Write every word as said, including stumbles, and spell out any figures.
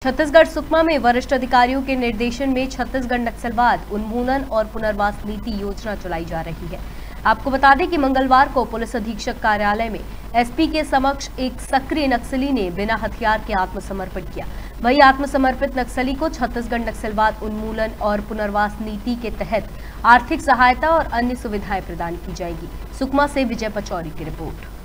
छत्तीसगढ़ सुकमा में वरिष्ठ अधिकारियों के निर्देशन में छत्तीसगढ़ नक्सलवाद उन्मूलन और पुनर्वास नीति योजना चलाई जा रही है। आपको बता दें कि मंगलवार को पुलिस अधीक्षक कार्यालय में एसपी के समक्ष एक सक्रिय नक्सली ने बिना हथियार के आत्मसमर्पण किया। वही आत्मसमर्पित नक्सली को छत्तीसगढ़ नक्सलवाद उन्मूलन और पुनर्वास नीति के तहत आर्थिक सहायता और अन्य सुविधाएं प्रदान की जाएगी। सुकमा से विजय पचौरी की रिपोर्ट।